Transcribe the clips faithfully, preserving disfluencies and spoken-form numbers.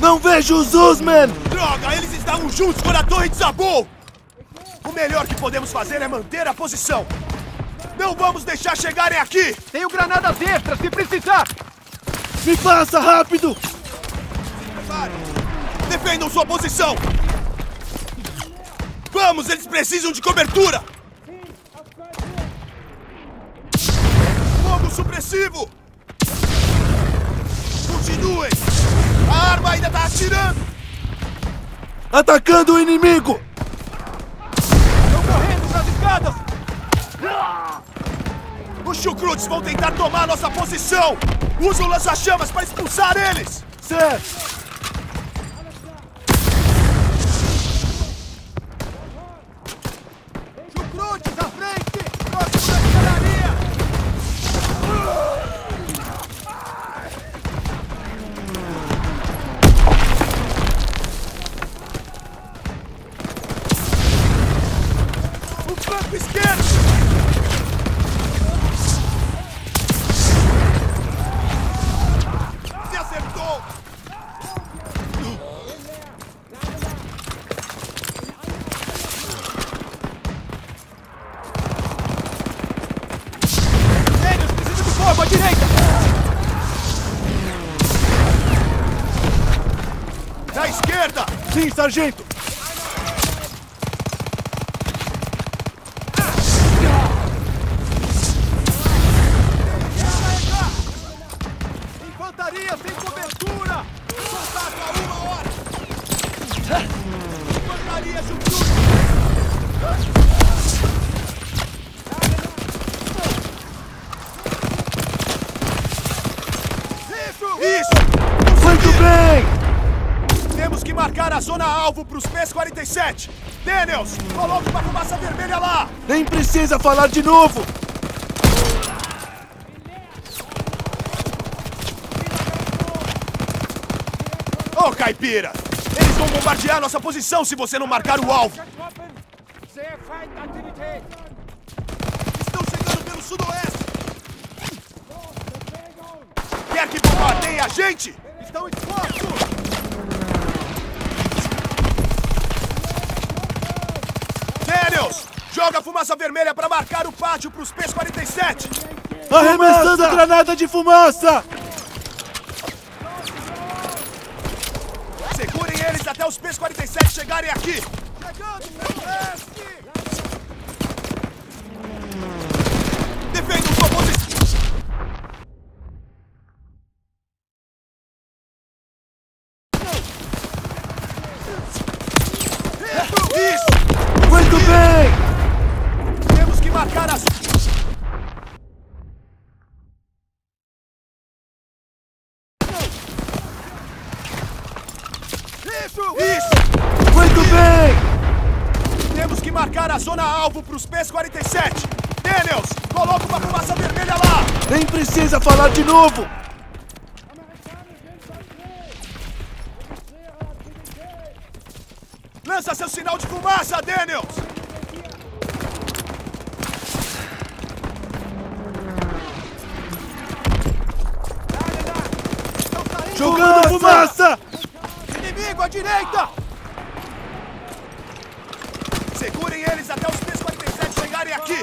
Não vejo os Uzman! Droga, eles estavam juntos quando a torre desabou! O melhor que podemos fazer é manter a posição. Não vamos deixar chegarem aqui! Tenho granadas extras se precisar! Me passa, rápido! Defendam sua posição! Vamos, eles precisam de cobertura! Fogo supressivo! Continuem! A arma ainda está atirando! Atacando o inimigo! Estão correndo para as escadas! Os chucrutes vão tentar tomar nossa posição! Usa o lança-chamas para expulsar eles! Certo! Chucrutes à frente! Próximo da escadaria! O flanco esquerdo! Se acertou! Eles precisam de fogo à direita! Da esquerda! Sim, sargento! Infantaria sem cobertura! Contato a uma hora! Infantaria chucrute! Isso! Muito bem! Temos que marcar a zona-alvo para os P quarenta e sete! Daniels, coloque uma fumaça vermelha lá! Nem precisa falar de novo! Ô, caipira! Eles vão bombardear nossa posição se você não marcar o alvo! Estão chegando pelo sudoeste! Quer que bombardeie a gente? Estão expostos! Daniels, joga a fumaça vermelha para marcar o pátio para os P quarenta e sete! Arremessando Fumaça! granada de fumaça! Segurem eles até os P quarenta e sete chegarem aqui! Chegando pelo leste! Defendam sua posição! Isso! Muito bem! Temos que marcar as... Isso! Isso! Muito bem! Temos que marcar a zona-alvo para os P quarenta e sete! Daniels, coloca uma fumaça vermelha lá! Nem precisa falar de novo! Lança seu sinal de fumaça, Daniels! Jogando fumaça! Inimigo à direita! Segurem eles até os P quarenta e sete chegarem aqui!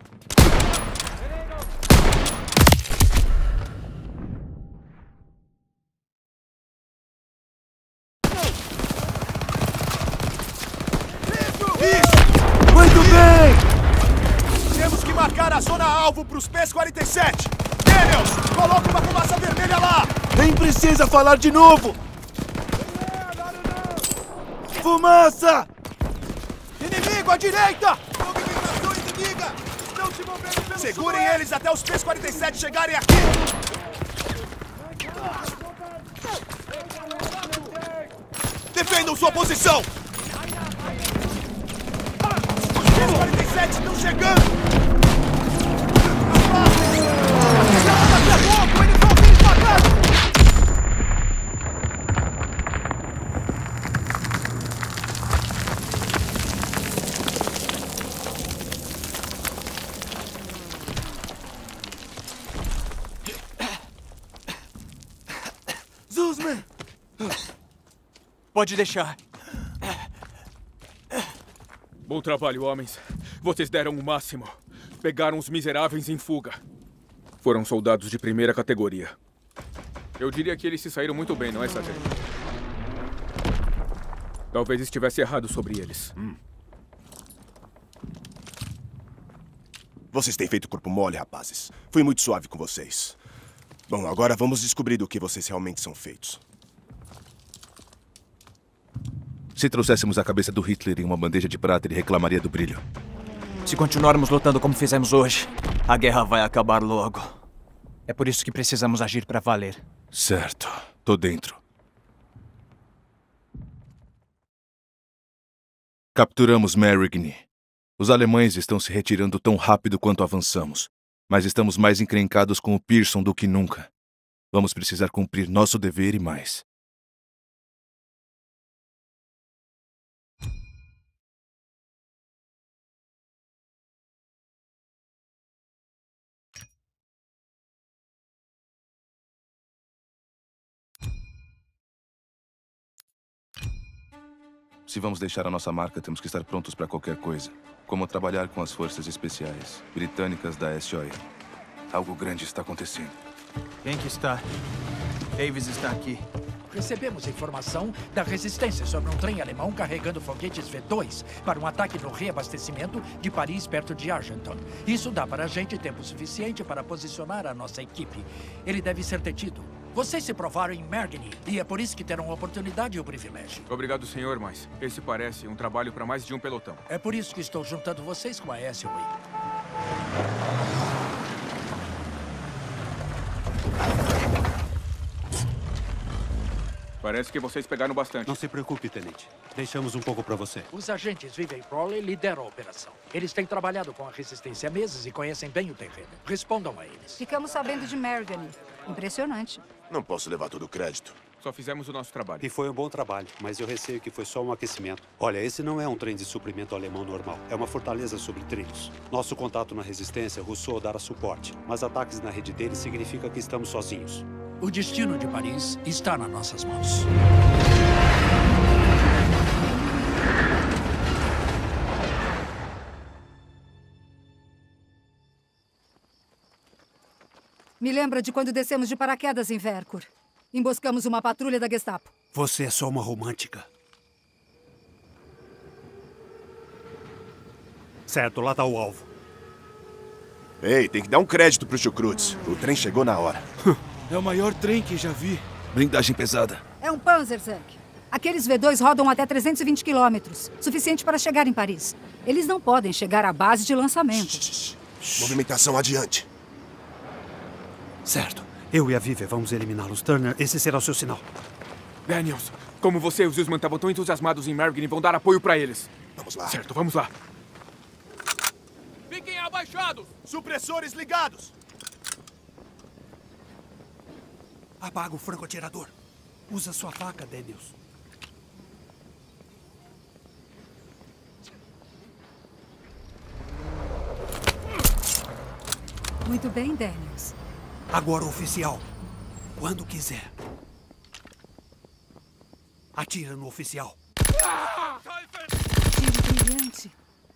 Isso! Muito bem! Temos que marcar a zona-alvo para os P quarenta e sete! Daniels, coloca uma fumaça vermelha lá! Nem precisa falar de novo! Fumaça! Inimigo à direita! Movimentação inimiga! Estão se movendo pelo Segurem sudoeste. Eles até os P quarenta e sete chegarem aqui! Defendam sua posição! Os P quarenta e sete estão chegando! Daqui a pouco eles vão ser esmagados! Zuzman! Pode deixar. Bom trabalho, homens. Vocês deram o máximo. Pegaram os miseráveis em fuga. Foram soldados de primeira categoria. Eu diria que eles se saíram muito bem, não é, Sargento? Talvez estivesse errado sobre eles. Hum. Vocês têm feito corpo mole, rapazes. Fui muito suave com vocês. Bom, agora vamos descobrir do que vocês realmente são feitos. Se trouxéssemos a cabeça do Hitler em uma bandeja de prata, ele reclamaria do brilho. Se continuarmos lutando como fizemos hoje, a guerra vai acabar logo. É por isso que precisamos agir para valer. Certo. Tô dentro. Capturamos Marigny. Os alemães estão se retirando tão rápido quanto avançamos, mas estamos mais encrencados com o Pearson do que nunca. Vamos precisar cumprir nosso dever e mais. Se vamos deixar a nossa marca, temos que estar prontos para qualquer coisa. Como trabalhar com as forças especiais britânicas da S O E. Algo grande está acontecendo. Quem que está? Davis está aqui. Recebemos informação da resistência sobre um trem alemão carregando foguetes V dois para um ataque no reabastecimento de Paris, perto de Argenton. Isso dá para a gente tempo suficiente para posicionar a nossa equipe. Ele deve ser detido. Vocês se provaram em Marigny e é por isso que terão a oportunidade e o privilégio. Obrigado, senhor, mas esse parece um trabalho para mais de um pelotão. É por isso que estou juntando vocês com a S O E. Parece que vocês pegaram bastante. Não se preocupe, tenente. Deixamos um pouco para você. Os agentes Vivian e Crowley lideram a operação. Eles têm trabalhado com a resistência há meses e conhecem bem o terreno. Respondam a eles. Ficamos sabendo de Marigny. Impressionante. Não posso levar todo o crédito. Só fizemos o nosso trabalho. E foi um bom trabalho, mas eu receio que foi só um aquecimento. Olha, esse não é um trem de suprimento alemão normal. É uma fortaleza sobre trilhos. Nosso contato na resistência Rousseau dará suporte, mas ataques na rede deles significa que estamos sozinhos. O destino de Paris está nas nossas mãos. Me lembra de quando descemos de paraquedas em Vercor. Emboscamos uma patrulha da Gestapo. Você é só uma romântica. Certo, lá tá o alvo. Ei, tem que dar um crédito pro Chucrutes. O trem chegou na hora. É o maior trem que já vi. Blindagem pesada. É um Panzertank. Aqueles V dois rodam até trezentos e vinte quilômetros. Suficiente para chegar em Paris. Eles não podem chegar à base de lançamento. Shhh, shh. Movimentação adiante. Certo. Eu e a Vivian vamos eliminá-los. Turner, esse será o seu sinal. Daniels, como você e os Usman estavam tão entusiasmados em Marigny, vão dar apoio para eles. Vamos lá. Certo, vamos lá. Fiquem abaixados! Supressores ligados. Apaga o franco-atirador. Usa sua faca, Daniels. Muito bem, Daniels. Agora, oficial. Quando quiser. Atira no oficial. Tiro brilhante.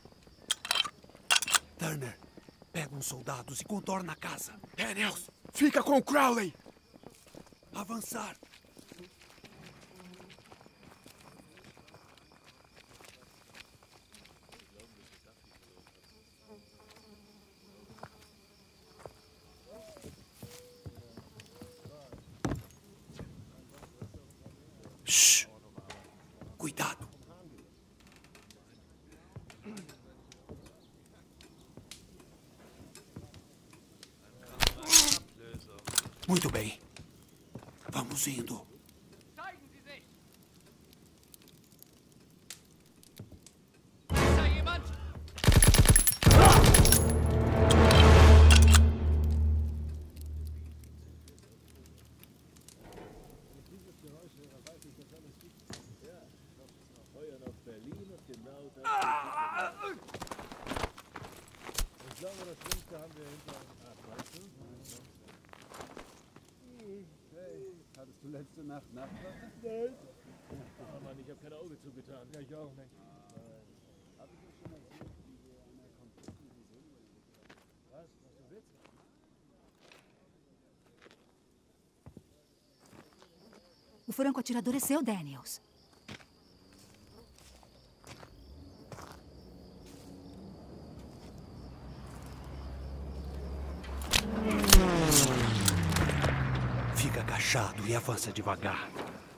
Turner, pega uns soldados e contorna a casa. Daniels, fica com o Crowley. Avançar. Shhh. Cuidado. Muito bem. Vamos indo. Hattest du letzte Nacht Nachtwache? Nein. Oh Mann, ich habe kein Auge zugetan. Ja, ich auch nicht. Hab ich dir schon erzählt, wie wir einer kompletten Vision überlebt haben? Was? Was du willst? O franco-atirador é seu, Daniels. Fica agachado e avança devagar.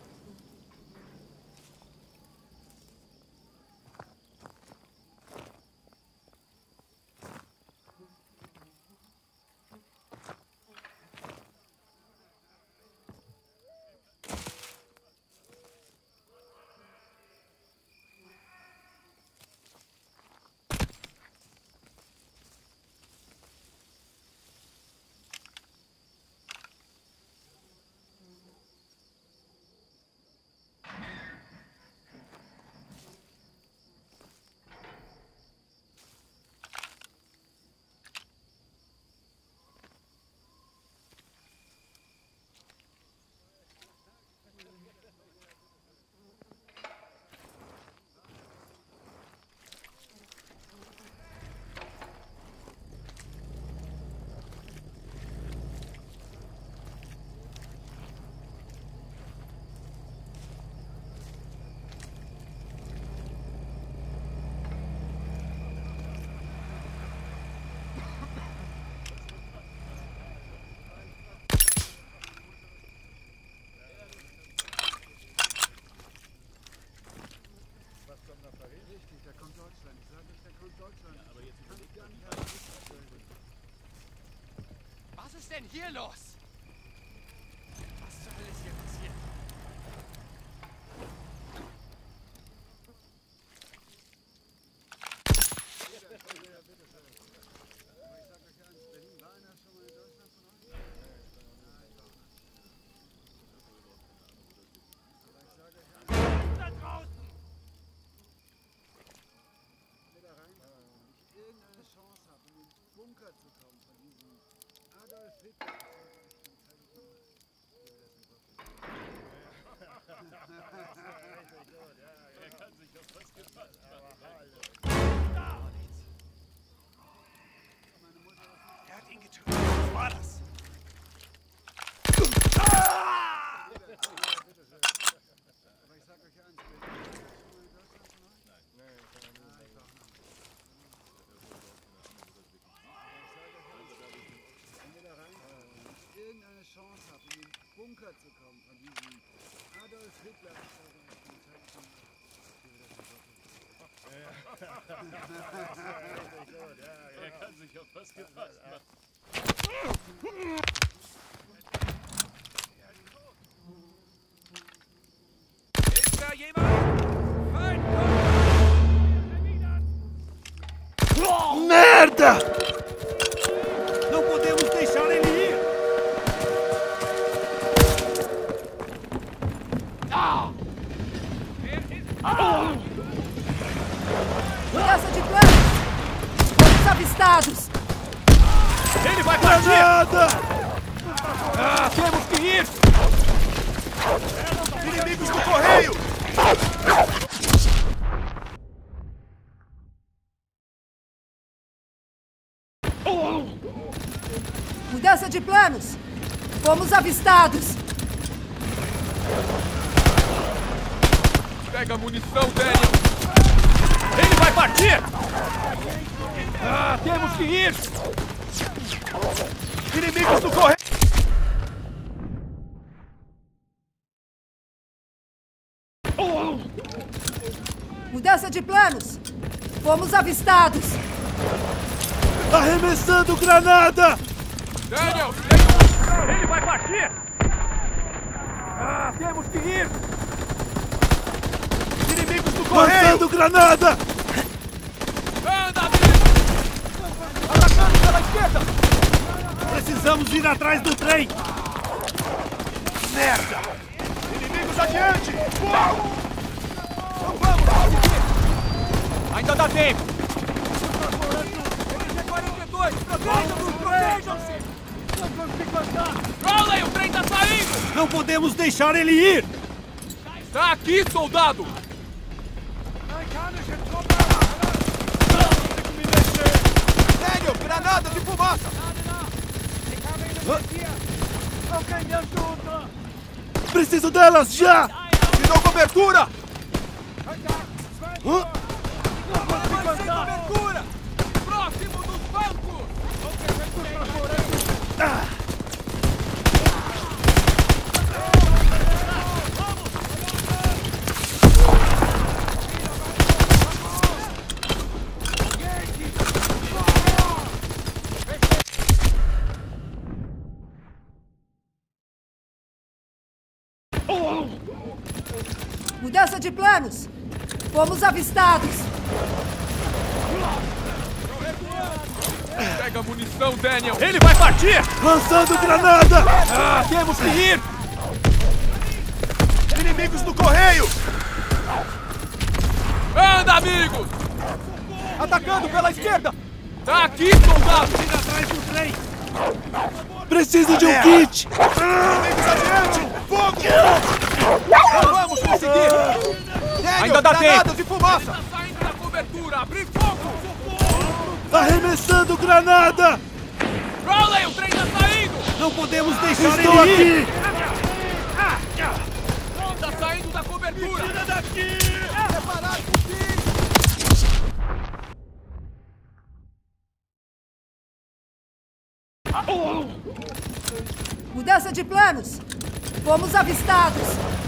Was ist denn hier los? Was zur Hölle ist hier passiert? Da draußen! Wieder rein, wenn ich irgendeine Chance habe, in den Bunker zu kommen von diesem Adolf Hitler. Er kann sich auf was gefasst machen. Er hat ihn getötet. Was war das? Aber ich sag euch eins, Berlin, schon mal in Deutschland von euch? Nein. Nein, nein, ich auch nicht. Wenn ihr da reinkommt und ich irgendeine Chance habe, in den Bunker zu kommen von diesem Adolf Hitler. Er kann sich auf was gefasst machen. Ist da jemand? Fein! Merda! Não podemos deixar ele ir! Ah! Mudança de plano! Fomos avistados! Ele vai partir! Ah, temos que ir! Inimigos do correio! Mudança de planos! Fomos avistados! Pega a munição, Daniel! Ele vai partir! Ah, temos que ir! Inimigos do correio! Mudança de planos! Fomos avistados! Arremessando granada! Daniel! Ele vai partir! Ah, temos que ir! Inimigos do correio! Lançando granada! Anda, Atacando pela esquerda! Precisamos ir atrás do trem! Merda! Inimigos adiante! Uau! Não vamos! Ainda dá tempo! G quarenta e dois! Protejam-se! Protejam-se! Crowley, o trem tá saindo! Não podemos deixar ele ir! Tá aqui, soldado! Daniel, granada de fumaça! Alguém me ajuda! Preciso delas já! Me dão cobertura! Hã? Vai sem cobertura! Próximo dos bancos! Ah! Mudança de planos! Fomos avistados! Pega a munição, Daniel! Ele vai partir! Lançando granada! Ah, temos que ir! Inimigos no correio! Anda, amigos! Atacando pela esquerda! Tá aqui, soldado! Atrás do trem! Preciso de um kit! Inimigos adiante! Fogo! Não vamos conseguir! Daniel, Ainda dá granadas tempo. de fumaça! Tá saindo da cobertura! Abrir fogo! Arremessando granada! Crowley, o trem tá saindo! Não podemos deixar Estou ele ir! Tá saindo da cobertura! Tira daqui! Preparado Mudança de planos! Fomos avistados!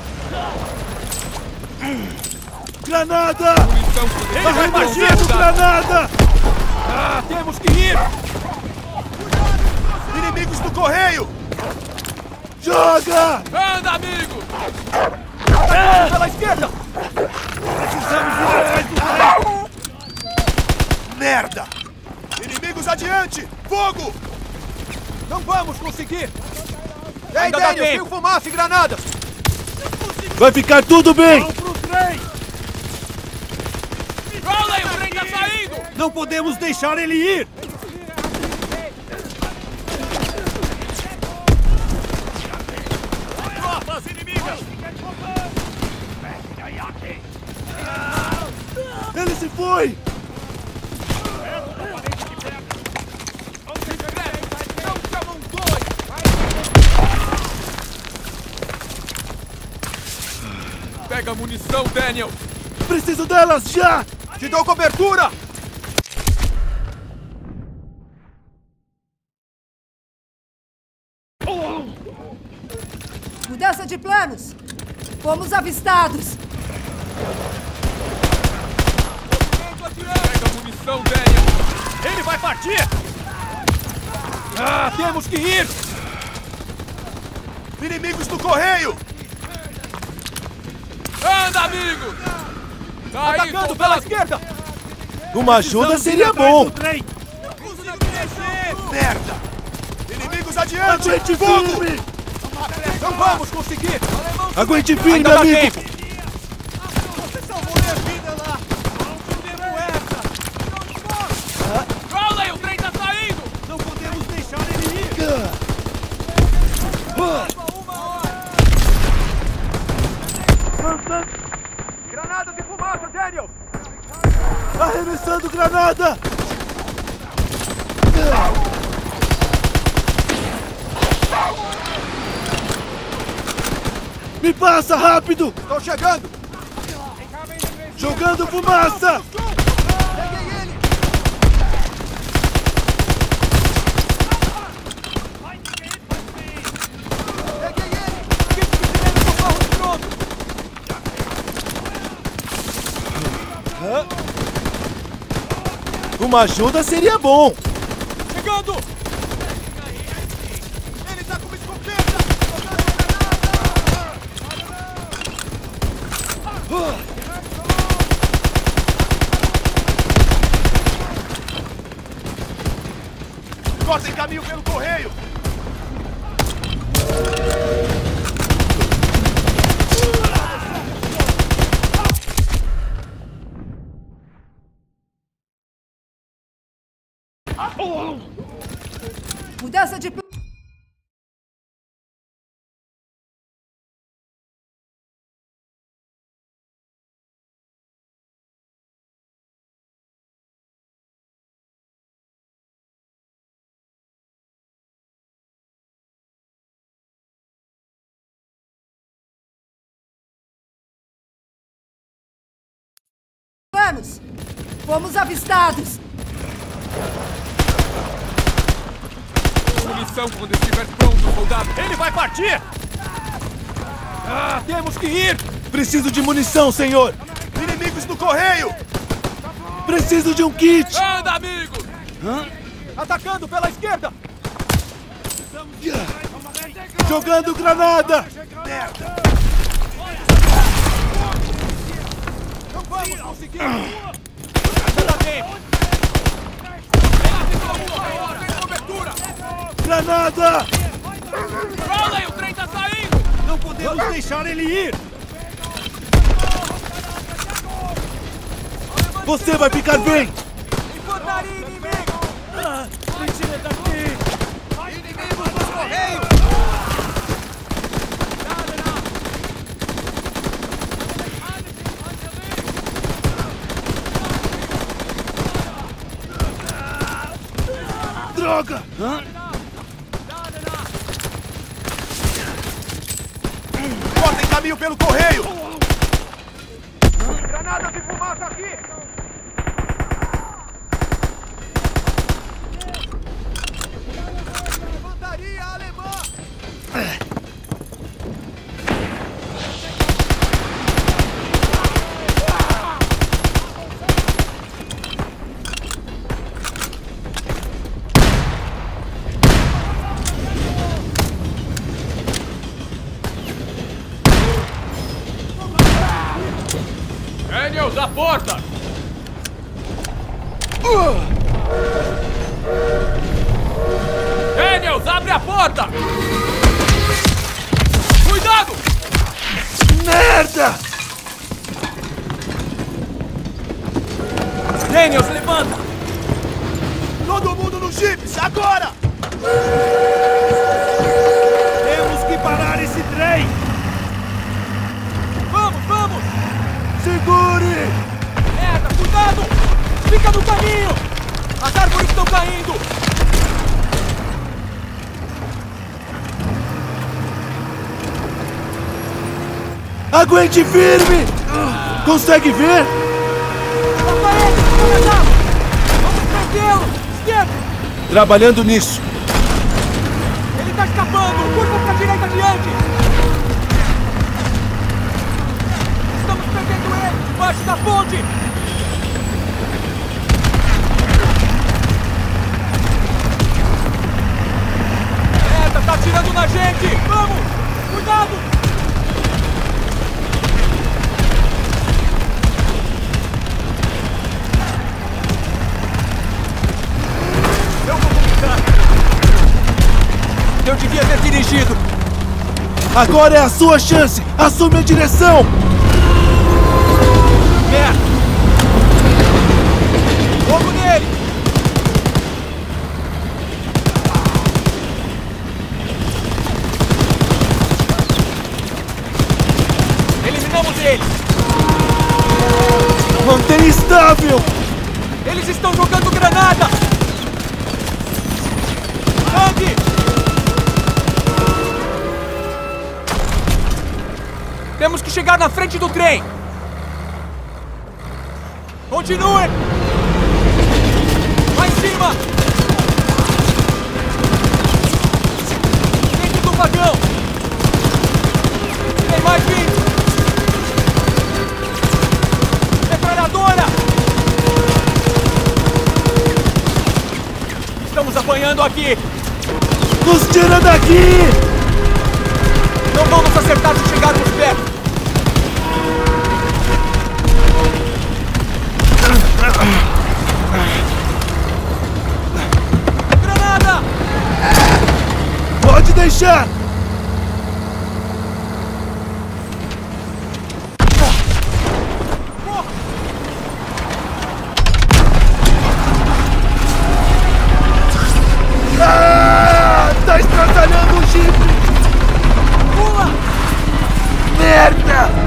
Granada! Munição! Ele vai partir! Arremessando granada! Ah, temos que ir! Inimigos no correio! Joga! Anda, amigo! Pela esquerda! Precisamos ir atrás do trem! Merda! Inimigos adiante! Fogo! Não vamos conseguir! Ei, Ainda dá Daniel, tempo. tem fumaça e granadas! Vai ficar tudo bem! Vão pro trem! Crowley, o trem tá saindo! Não podemos deixar ele ir! Tropas inimigas! Ele se foi! Não chamam dois! Pega a munição, Daniel! Preciso delas já! Te dou cobertura! Mudança de planos! Fomos avistados! Pega a munição, Daniel! Ele vai partir! Ah, temos que ir! Inimigos no correio! Anda, amigo! Tá aí, Atacando pela soldado! esquerda! Uma ajuda seria bom! Merda! Inimigos adiante! Aguente firme! Não vamos conseguir! Aguente firme, Ainda dá amigo! tempo! Você salvou minha vida lá! Crowley, o trem tá saindo! Não podemos deixar ele ir! Granadas de fumaça, Daniel! Arremessando granada! Me passa, rápido! Tô chegando! Jogando fumaça! Peguei ele! Peguei ele! Kit de primeiro socorro pronto! Hã? Uma ajuda seria bom! Chegando! Ele tá com uma escopeta! Cortem caminho pelo correio! Mudança de planos! americanos! Fomos avistados! Munição quando estiver pronto, soldado! Ele vai partir! Ah, temos que ir! Preciso de munição, senhor! Inimigos no correio! Preciso de um kit! Anda, amigo! Hã? Atacando pela esquerda! Jogando granada! Merda! Não vamos conseguir! Granada! Olha, o trem tá saindo! Não podemos deixar ele ir! Você vai ficar bem! Infantaria inimigo! Ah, me tira daqui! Inimigos nos correios! Droga! Hã? Cortem caminho pelo correio! Granadas de fumaça aqui! Infantaria alemã! Daniels, a porta! Daniels, abre a porta! Cuidado! Merda! Daniels, levanta! Todo mundo nos jipes, agora! Temos que parar esse trem! Vamos, vamos! Segure! Merda, cuidado! Fica no caminho! As árvores estão caindo! Aguente firme! Consegue ver? Solta ele! Comandado! Vamos prendê-lo! Esquerda! Trabalhando nisso. Ele está escapando! Curva para a direita adiante! Estamos prendendo ele! Debaixo da ponte! Merda, tá atirando na gente! Vamos! Cuidado! Eu vou comunicar! Eu devia ter dirigido! Agora é a sua chance! Assume a direção! Merda! Fogo nele! Eliminamos ele! Mantenha estável! Eles estão jogando granada! Sangue! Temos que chegar na frente do trem! Continue! Lá em cima! Dentro do vagão! Tem mais vindo! Metralhadora! Estamos apanhando aqui! Nos tira daqui! Não vamos acertar se chegarmos perto! Granada! Pode deixar! Ah! Tá estraçalhando o jipe! Pula! Merda!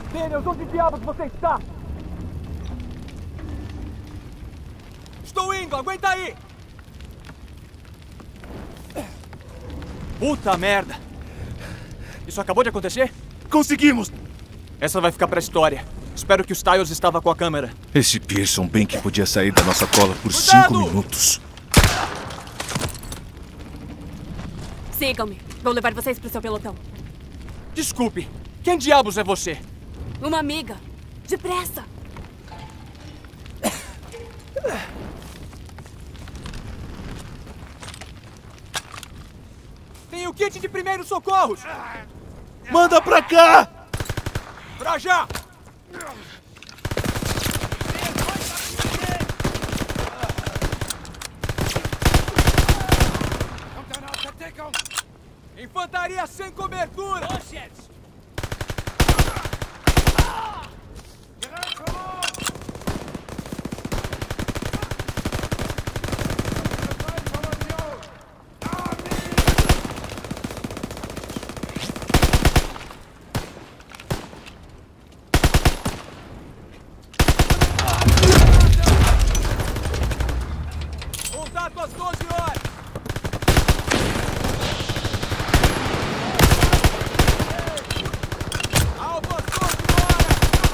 Daniels, onde diabos você está? Estou indo, aguenta aí! Puta merda! Isso acabou de acontecer? Conseguimos! Essa vai ficar pra história. Espero que o Styles estava com a câmera. Esse Pearson bem que podia sair da nossa cola por Cuidado! cinco minutos. Sigam-me. Vou levar vocês pro seu pelotão. Desculpe, quem diabos é você? Uma amiga. Depressa! Tem o kit de primeiros socorros! Manda pra cá! Pra já! Infantaria sem cobertura! Contato às doze horas! Alvo às doze horas!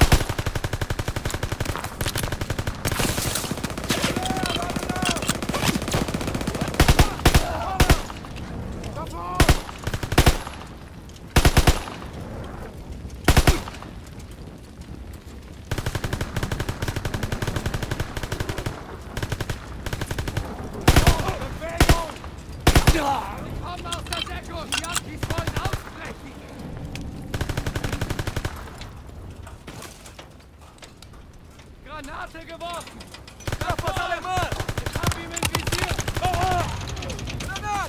Komm aus der Deckung! Die Yankees wollen ausbrechen! Granate geworfen! Tropas alemãs! Ich hab ihn im Visier! Granada!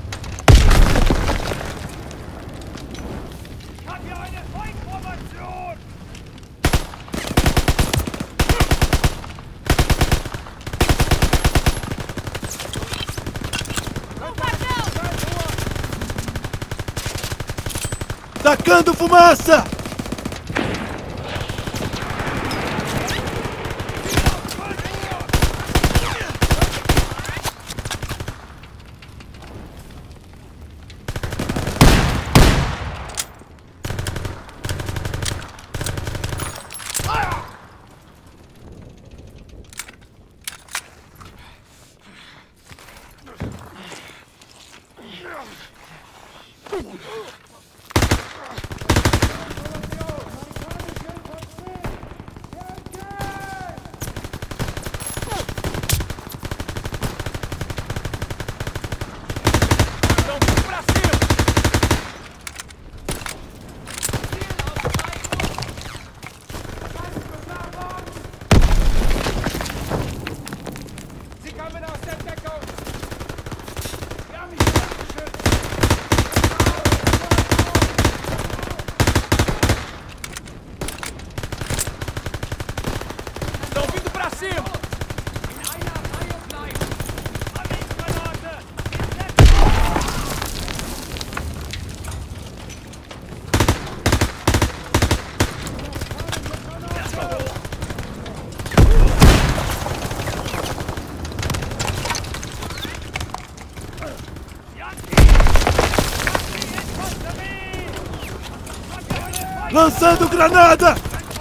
Ich hab hier eine Feindformation! Tacando fumaça! Então vamos pra cima! Sie kommen aus der Deckung! Wir haben mich geschützt! Estão vindo pra cima! In einer Reihe bleiben! Granate! Lançando granada!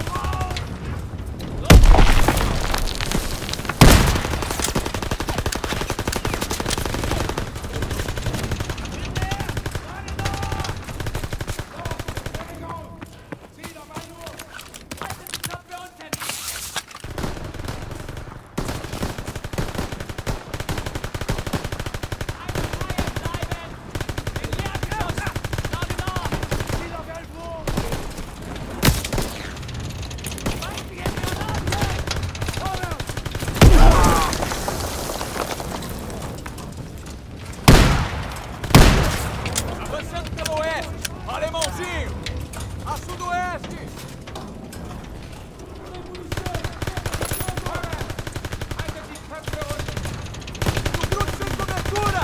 Avançando pelo oeste! Alemãozinho! A sudoeste! Chucrute sem cobertura!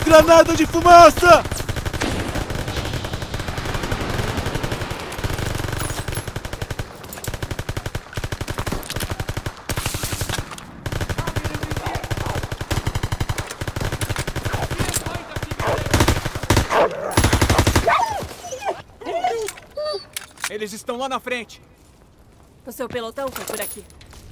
Granada de fumaça! Eles estão lá na frente. O seu pelotão foi por aqui.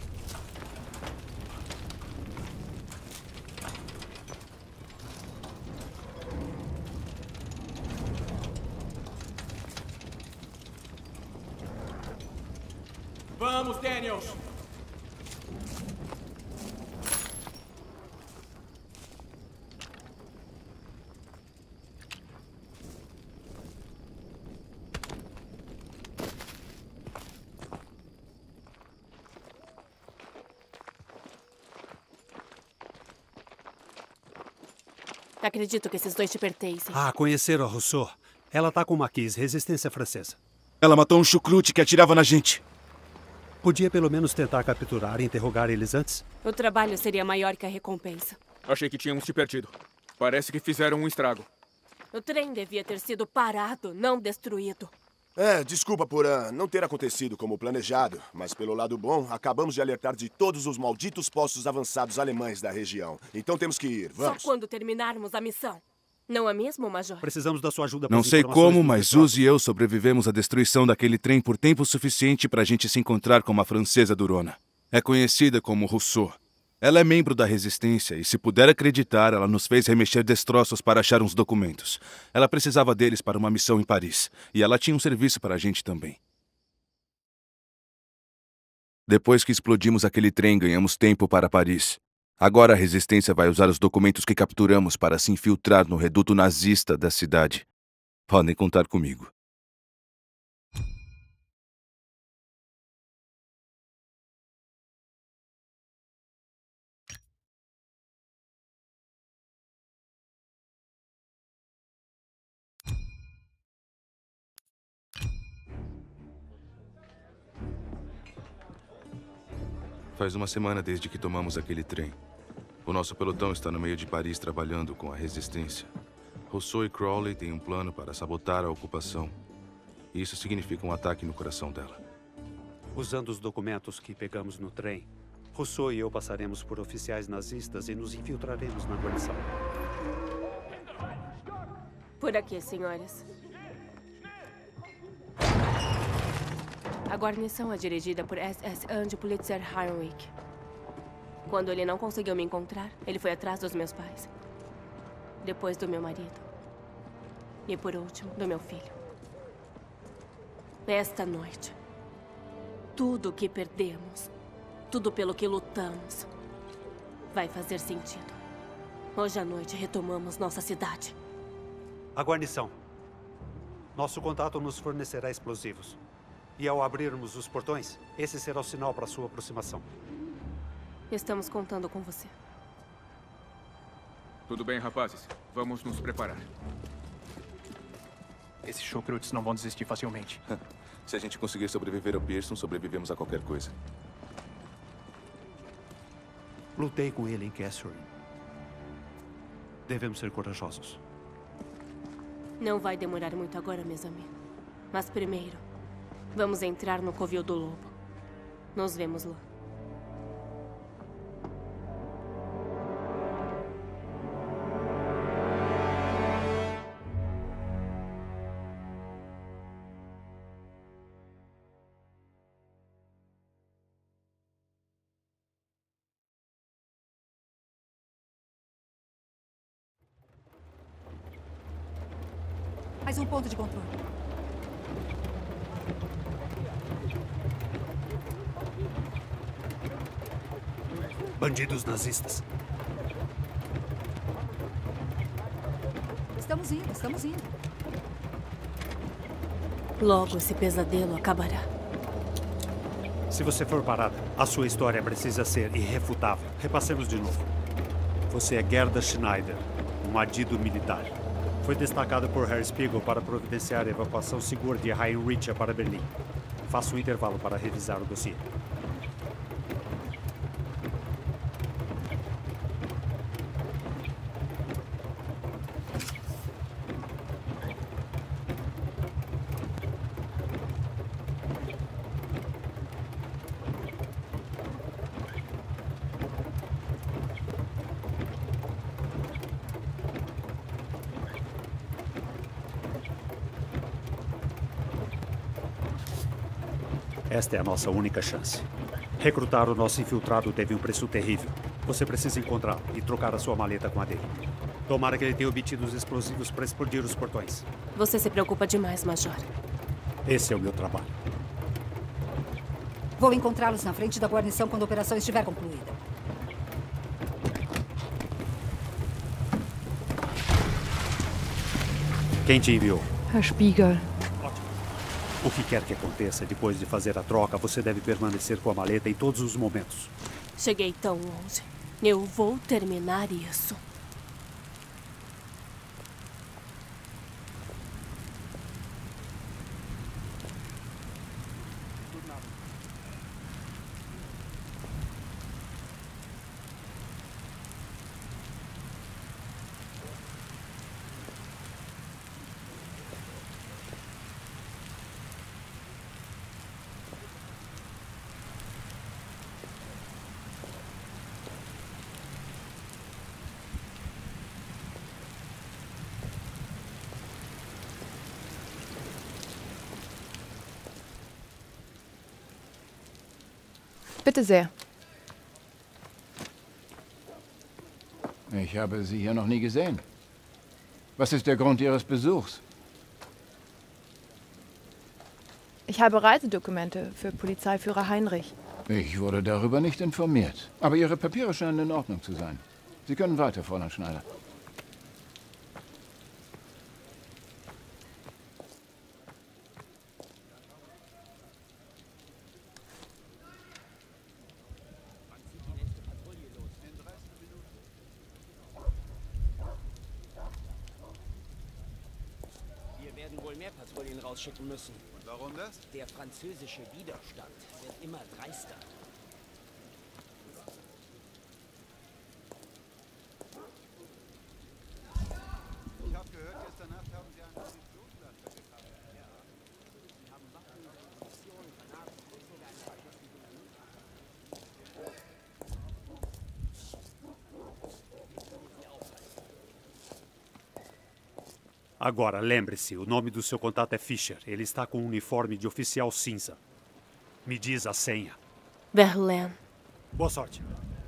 Vamos, Daniels! Acredito que esses dois te pertencem. Ah, conheceram a Rousseau. Ela tá com Maquis, resistência francesa. Ela matou um chucrute que atirava na gente. Podia pelo menos tentar capturar e interrogar eles antes? O trabalho seria maior que a recompensa. Achei que tínhamos te perdido. Parece que fizeram um estrago. O trem devia ter sido parado, não destruído. É, desculpa por uh, não ter acontecido como planejado, mas pelo lado bom, acabamos de alertar de todos os malditos postos avançados alemães da região. Então temos que ir, vamos. Só quando terminarmos a missão. Não é mesmo, Major? Precisamos da sua ajuda. Não sei como, mas Uz e eu sobrevivemos à destruição daquele trem por tempo suficiente para a gente se encontrar com uma francesa durona. É conhecida como Rousseau. Ela é membro da Resistência e, se puder acreditar, ela nos fez remexer destroços para achar uns documentos. Ela precisava deles para uma missão em Paris. E ela tinha um serviço para a gente também. Depois que explodimos aquele trem, ganhamos tempo para Paris. Agora a Resistência vai usar os documentos que capturamos para se infiltrar no reduto nazista da cidade. Podem contar comigo. Faz uma semana desde que tomamos aquele trem. O nosso pelotão está no meio de Paris trabalhando com a Resistência. Rousseau e Crowley têm um plano para sabotar a ocupação. E isso significa um ataque no coração dela. Usando os documentos que pegamos no trem, Rousseau e eu passaremos por oficiais nazistas e nos infiltraremos na guarnição. Por aqui, senhores. A guarnição é dirigida por S S Andy Pulitzer Heinrich. Quando ele não conseguiu me encontrar, ele foi atrás dos meus pais. Depois do meu marido. E por último, do meu filho. Esta noite, tudo o que perdemos, tudo pelo que lutamos, vai fazer sentido. Hoje à noite retomamos nossa cidade. A guarnição. Nosso contato nos fornecerá explosivos. E ao abrirmos os portões, esse será o sinal para sua aproximação. Estamos contando com você. Tudo bem, rapazes. Vamos nos preparar. Esses chucrutes não vão desistir facilmente. Se a gente conseguir sobreviver ao Pearson, sobrevivemos a qualquer coisa. Lutei com ele em Catherine. Devemos ser corajosos. Não vai demorar muito agora, meus amigos. Mas primeiro, vamos entrar no Covil do Lobo. Nos vemos lá. Mais um ponto de controle. Bandidos nazistas. Estamos indo, estamos indo. Logo esse pesadelo acabará. Se você for parada, a sua história precisa ser irrefutável. Repassemos de novo. Você é Gerda Schneider, um adido militar. Foi destacado por Herr Spiegel para providenciar a evacuação segura de Heinrich para Berlim. Faça um intervalo para revisar o dossiê. Esta é a nossa única chance. Recrutar o nosso infiltrado teve um preço terrível. Você precisa encontrá-lo e trocar a sua maleta com a dele. Tomara que ele tenha obtido os explosivos para explodir os portões. Você se preocupa demais, Major. Esse é o meu trabalho. Vou encontrá-los na frente da guarnição quando a operação estiver concluída. Quem te enviou? Herr Spiegel. O que quer que aconteça, depois de fazer a troca, você deve permanecer com a maleta em todos os momentos. Cheguei tão longe. Eu vou terminar isso. Bitte sehr. Ich habe Sie hier noch nie gesehen. Was ist der Grund Ihres Besuchs? Ich habe Reisedokumente für Polizeiführer Heinrich. Ich wurde darüber nicht informiert. Aber Ihre Papiere scheinen in Ordnung zu sein. Sie können weiter, Fräulein Schneider. Rausschicken müssen. Und warum das? Der französische Widerstand wird immer dreister. Ich habe gehört, gestern Nacht haben Sie einen Munitionslandvergriff gehabt. Ja. Sie haben Waffen, Munition, Granaten und sogar eine verschlossene Dynamit. Agora, lembre-se, o nome do seu contato é Fischer. Ele está com um uniforme de oficial cinza. Me diz a senha. Verlaine. Boa sorte.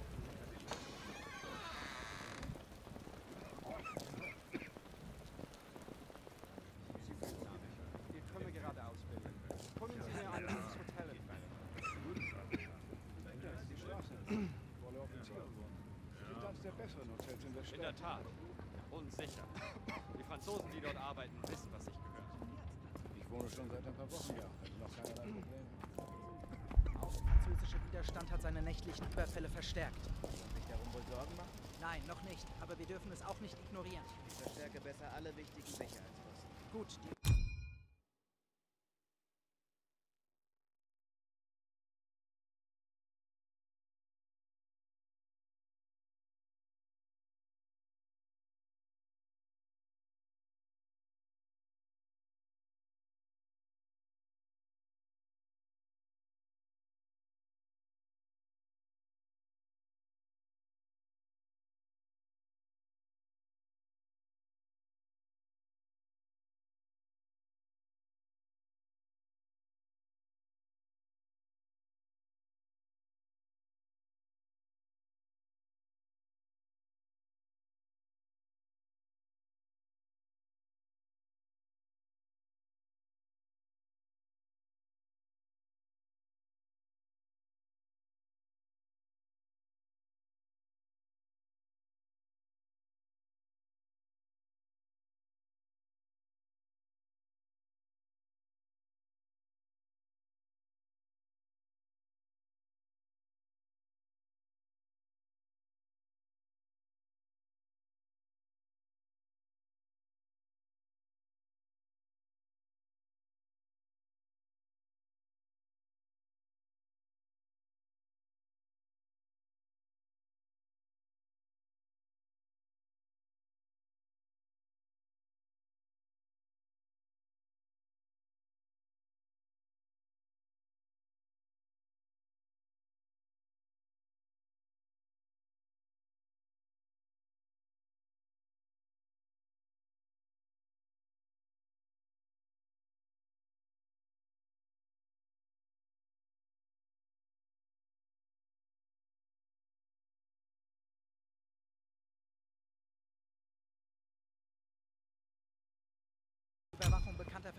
In der Tat. Und sicher. Die Franzosen, die dort arbeiten, wissen, was sich gehört. Ich wohne schon seit ein paar Wochen hier. Hatte noch keinerlei Probleme. Auch der französische Widerstand hat seine nächtlichen Überfälle verstärkt. Sich darum wohl Sorgen machen? Nein, noch nicht. Aber wir dürfen es auch nicht ignorieren. Ich verstärke besser alle wichtigen Sicherheitsposten. Gut, die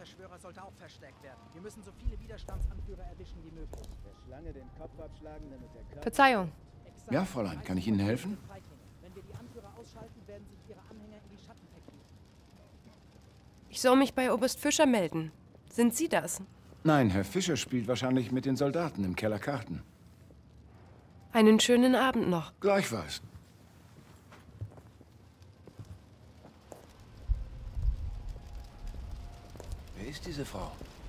Verschwörer sollte auch verstärkt werden. Wir müssen so viele Widerstandsanführer erwischen wie möglich. Der Schlange den Kopf abschlagen, damit der Körper... Verzeihung. Ja, Fräulein, kann ich Ihnen helfen? Wenn wir die Anführer ausschalten, werden sich ihre Anhänger in die Schatten verkriechen. Ich soll mich bei Oberst Fischer melden. Sind Sie das? Nein, Herr Fischer spielt wahrscheinlich mit den Soldaten im Keller Karten. Einen schönen Abend noch. Gleichfalls. Wer ist diese Frau?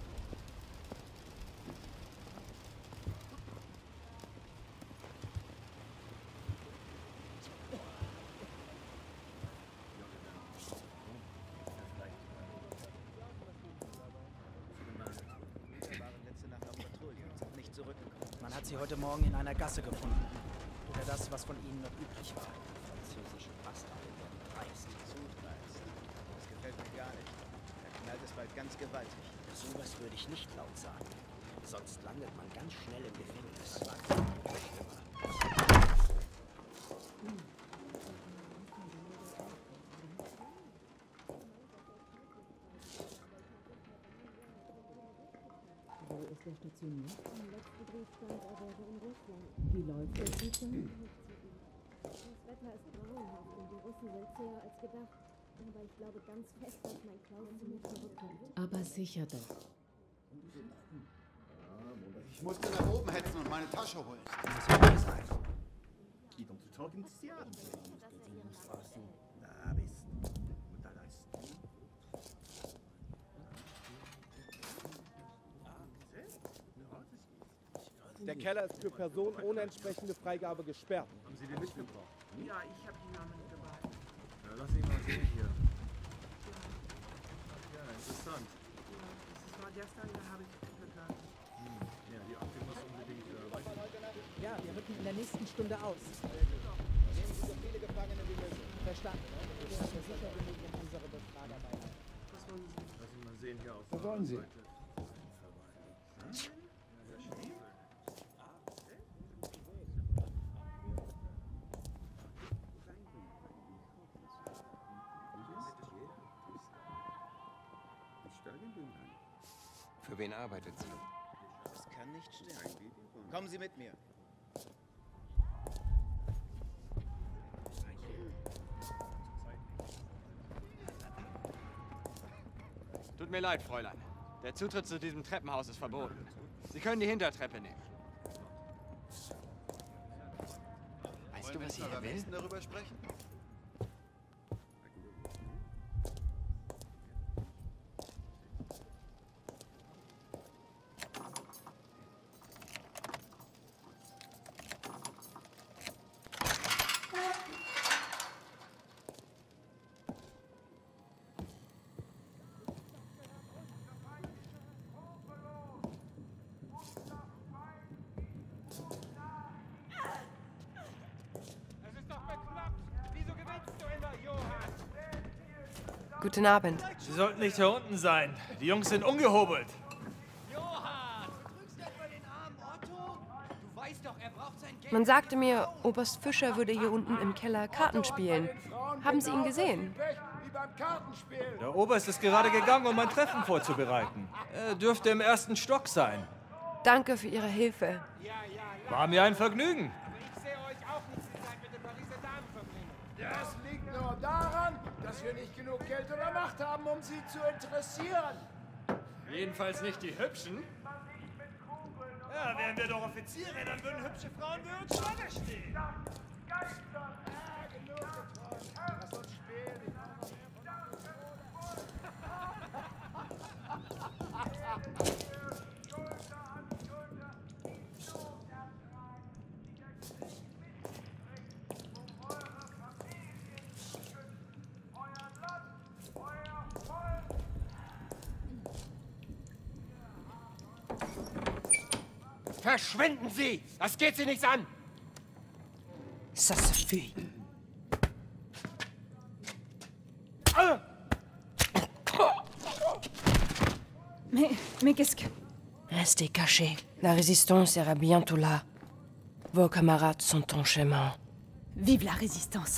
Man hat sie heute Morgen in einer Gasse gefunden. Oder das, was von ihnen noch übrig war. Französische Bastarde werden dreist. Zudreist. Das gefällt mir gar nicht. Da knallt es bald ganz gewaltig. Sowas würde ich nicht laut sagen. Sonst landet man ganz schnell im Gefängnis. Wo ist er stationiert? Am letzten Drehstand, er wäre in Russland. Wie läuft es sicher? Das Wetter ist grauenhaft und die Russen sind zäher als gedacht. Aber ich glaube ganz fest, dass mein Klaus zu mir zurückkommt. Aber sicher doch. Ich musste nach oben hetzen und meine Tasche holen. Das wird nicht sein. Der Keller ist für Personen ohne entsprechende Freigabe gesperrt. Haben Sie den mitgebracht? Ja, ich habe die Namen gewartet. Ja, lass ihn mal sehen hier. Ja, interessant. Das war gestern, da habe ich getan. Hm. Ja, die Akte muss unbedingt äh, weiter. Ja, wir rücken in der nächsten Stunde aus. Nehmen Sie so viele Gefangene wie möglich. Verstanden. Wir sind sicher genug, um unsere Befragerarbeit. Was wollen Sie? Lass ihn mal sehen hier auf Wo der wollen Sie? Seite. Für wen arbeitet sie? Das kann nicht stimmen. Kommen Sie mit mir. Tut mir leid, Fräulein. Der Zutritt zu diesem Treppenhaus ist verboten. Sie können die Hintertreppe nehmen. Weißt du, was er will? Darüber sprechen? Guten Abend. Sie sollten nicht hier unten sein. Die Jungs sind ungehobelt. Johann! Du drückst etwa den armen Otto? Du weißt doch, er braucht sein Geld. Man sagte mir, Oberst Fischer würde hier unten im Keller Karten spielen. Haben Sie ihn gesehen? Wie beim Kartenspiel. Der Oberst ist gerade gegangen, um ein Treffen vorzubereiten. Er dürfte im ersten Stock sein. Danke für Ihre Hilfe. War mir ein Vergnügen. Ich sehe euch auch nicht die Zeit mit den Pariser Damen verbringen. Das liegt nur daran, dass wir nicht genug Geld oder Macht haben, um sie zu interessieren. Jedenfalls nicht die Hübschen. Ja, wären wir doch Offiziere, dann würden hübsche Frauen für uns Schlange stehen. Ja, genug geträumt. Lass uns spielen. Verschwinden Sie! Das geht Sie nichts an! Ça suffit. Mais, mais qu'est-ce que... Restez cachés. La résistance sera bientôt là. Vos camarades sont en chemin. Vive la résistance.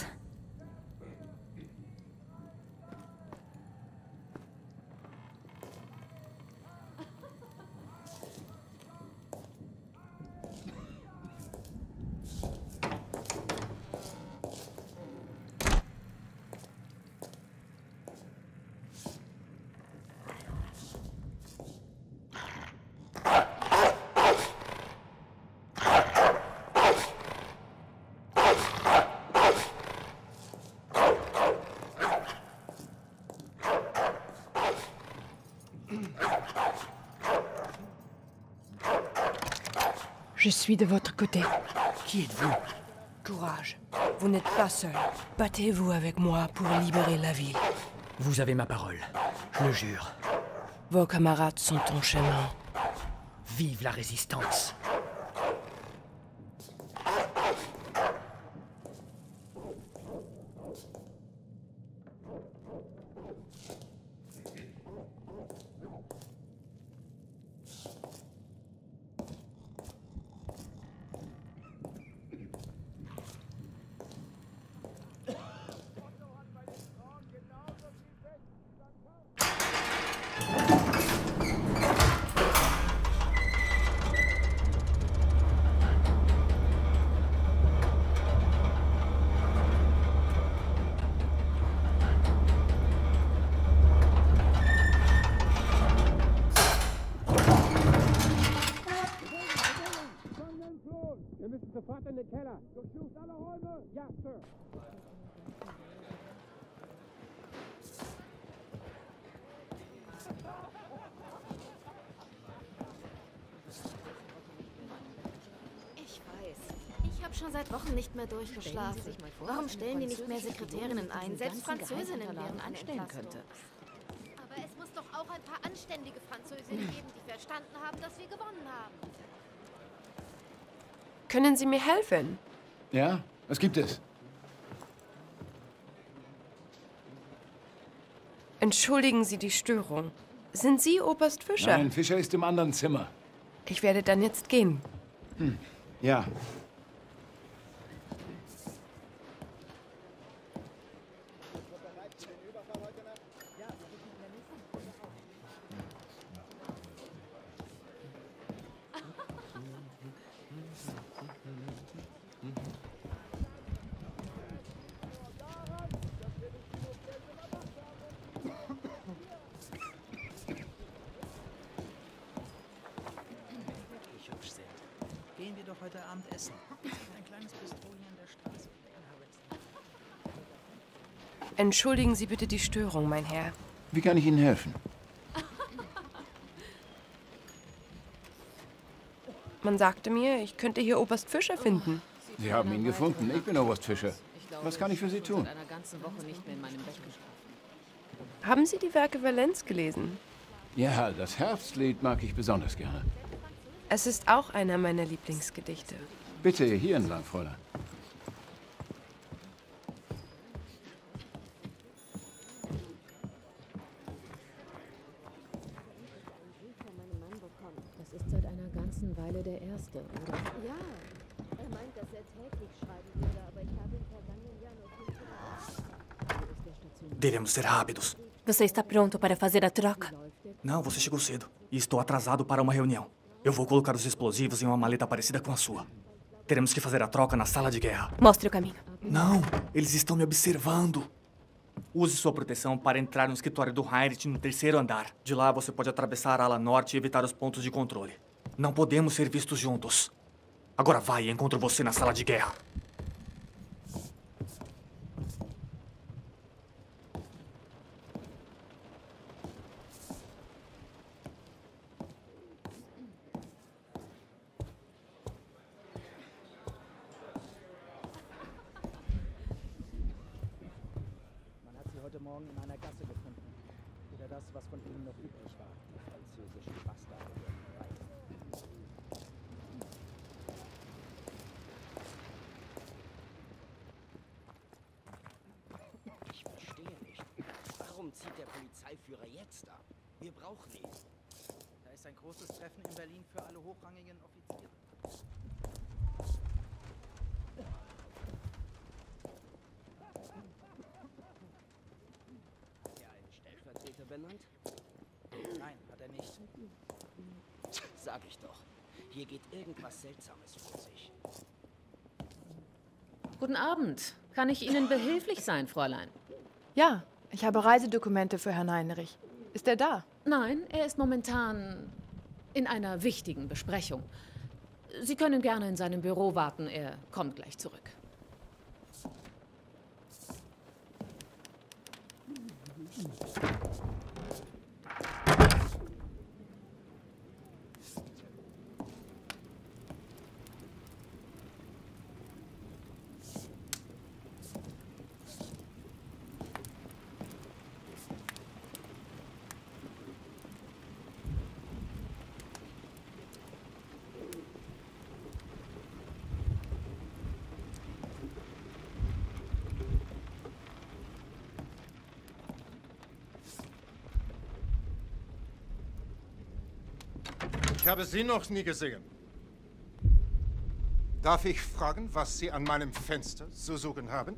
Je suis de votre côté. Qui êtes-vous? Courage. Vous n'êtes pas seul. Battez-vous avec moi pour libérer la ville. Vous avez ma parole. Je le jure. Vos camarades sont en chemin. Vive la résistance. Wir müssen sofort in den Keller. Durchsucht alle Räume. Ja, Sir. Ich weiß. Ich habe schon seit Wochen nicht mehr durchgeschlafen. Warum stellen die nicht mehr Sekretärinnen ein? Selbst Französinnen wären eine Entlastung. Aber es muss doch auch ein paar anständige Französinnen geben, die verstanden haben, dass wir gewonnen haben. Können Sie mir helfen? Ja, was gibt es? Entschuldigen Sie die Störung. Sind Sie Oberst Fischer? Nein, Fischer ist im anderen Zimmer. Ich werde dann jetzt gehen. Hm. Ja. Gehen wir doch heute Abend essen. Ein kleines Bistro hier an der Straße. Entschuldigen Sie bitte die Störung, mein Herr. Wie kann ich Ihnen helfen? Man sagte mir, ich könnte hier Oberst Fischer finden. Sie haben ihn gefunden. Ich bin Oberst Fischer. Was kann ich für Sie tun? Seit einer ganzen Woche nicht mehr in meinem Bett geschlafen. Haben Sie die Werke Valenz gelesen? Ja, das Herbstlied mag ich besonders gerne. Es ist auch einer meiner Lieblingsgedichte. Bitte, hier entlang, Fräulein. Das ist seit einer ganzen Weile der erste, oder? Ja, er meint, dass er täglich schreiben würde, aber ich habe im vergangenen Jahr nur fünf Devemos ser rápidos. Você está pronto para fazer a troca? Não, você chegou cedo. E estou atrasado para uma reunião. Eu vou colocar os explosivos em uma maleta parecida com a sua. Teremos que fazer a troca na sala de guerra. Mostre o caminho. Não, eles estão me observando. Use sua proteção para entrar no escritório do Heinrich no terceiro andar. De lá você pode atravessar a ala norte e evitar os pontos de controle. Não podemos ser vistos juntos. Agora vai, encontro você na sala de guerra. Heute Morgen in einer Gasse gefunden. Oder das, was von ihnen noch übrig war. Die französischen Bastarde werden frei. Ich verstehe nicht. Warum zieht der Polizeiführer jetzt ab? Wir brauchen ihn. Da ist ein großes Treffen in Berlin für alle hochrangigen Offiziere. Stellvertreter benannt? Nein, hat er nicht. Sag ich doch. Hier geht irgendwas Seltsames vor sich. Guten Abend. Kann ich Ihnen behilflich sein, Fräulein? Ja, ich habe Reisedokumente für Herrn Heinrich. Ist er da? Nein, er ist momentan in einer wichtigen Besprechung. Sie können gerne in seinem Büro warten. Er kommt gleich zurück. Ich habe Sie noch nie gesehen. Darf ich fragen, was Sie an meinem Fenster zu suchen haben?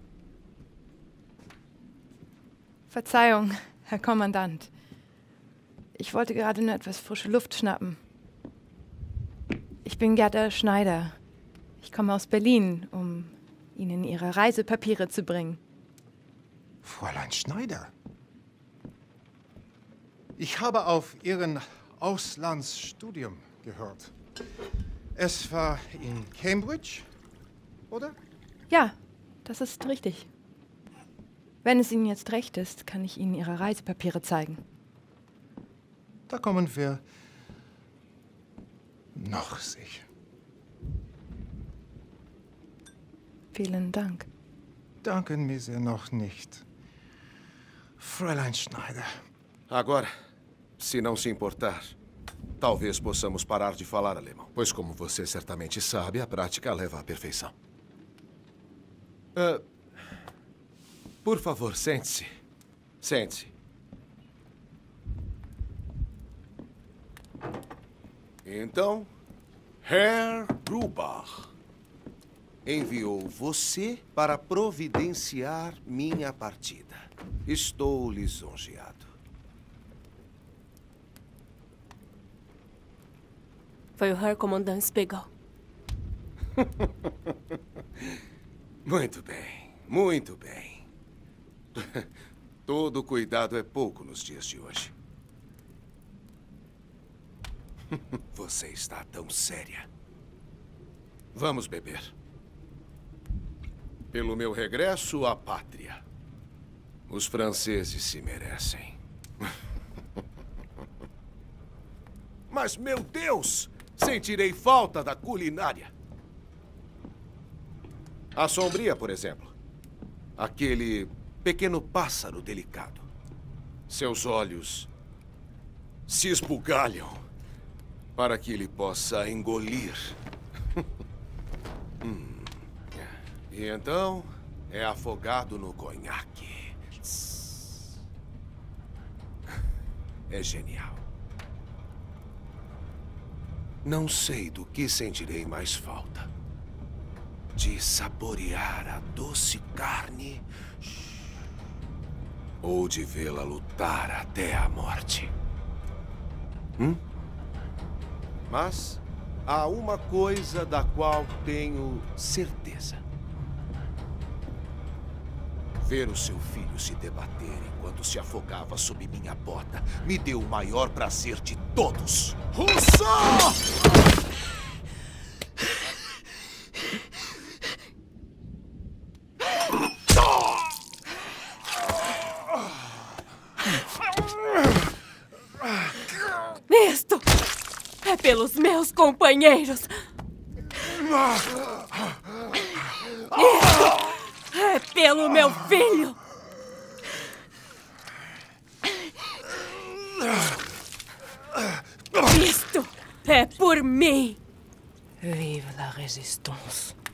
Verzeihung, Herr Kommandant. Ich wollte gerade nur etwas frische Luft schnappen. Ich bin Gerda Schneider. Ich komme aus Berlin, um Ihnen Ihre Reisepapiere zu bringen. Fräulein Schneider? Ich habe auf Ihren Auslandsstudium gehört. Es war in Cambridge, oder? Ja, das ist richtig. Wenn es Ihnen jetzt recht ist, kann ich Ihnen Ihre Reisepapiere zeigen. Da kommen wir noch sicher. Vielen Dank. Danken mir sehr noch nicht. Fräulein Schneider. Agora, se não se importar, talvez possamos parar de falar alemão. Pois, como você certamente sabe, a prática leva à perfeição. Ah, por favor, sente-se. Sente-se. Então, Herr Grubach enviou você para providenciar minha partida. Estou lisonjeado. Foi o Herr Comandante Spiegel. Muito bem, muito bem. Todo cuidado é pouco nos dias de hoje. Você está tão séria. Vamos beber. Pelo meu regresso à pátria. Os franceses se merecem. Mas, meu Deus! Sentirei falta da culinária. A sombria, por exemplo. Aquele pequeno pássaro delicado. Seus olhos se esbugalham para que ele possa engolir. hum. E então é afogado no conhaque. É genial. Não sei do que sentirei mais falta. De saborear a doce carne ou de vê-la lutar até a morte. Hum? Mas há uma coisa da qual tenho certeza. Ver o seu filho se debater enquanto se afogava sob minha bota me deu o maior prazer de todos. Russa! Isto é pelos meus companheiros. Isto é pelo meu filho. Isto é por mim. Vive la résistance.